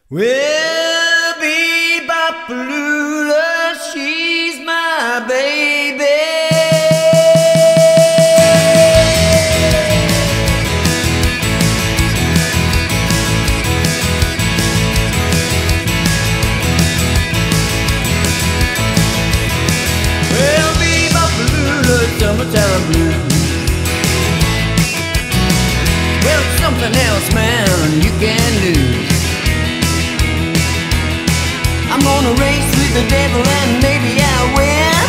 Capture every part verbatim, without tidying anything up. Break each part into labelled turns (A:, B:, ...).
A: Well, Bebopalula, she's my baby. Well, Bebopalula, summertime blues. Well, it's something else, man, you can do. I'm gonna race with the devil and maybe I'll win.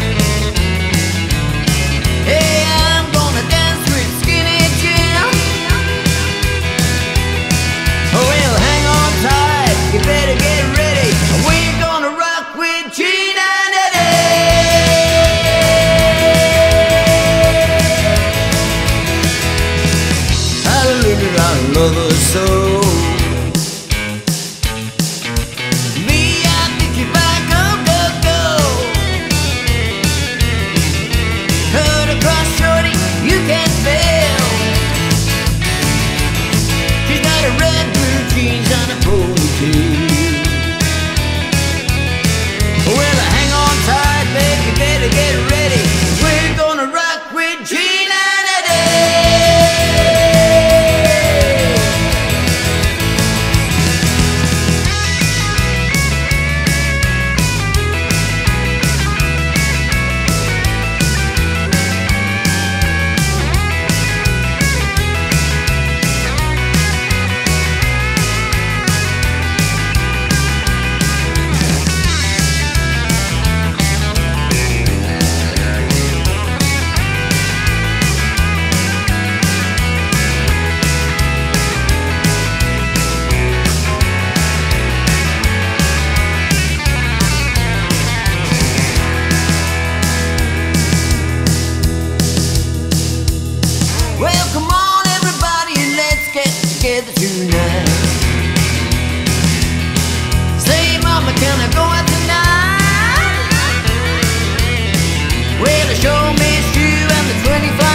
A: Hey, I'm gonna dance with Skinny Jim. Oh, well, hang on tight, you better get ready. We're gonna rock with Gina and Eddie. Hallelujah, I love her so. Get ready, we're gonna rock with Gina and together tonight. Say, mama, can I go out tonight? Well, I sure missed you and the twenty-five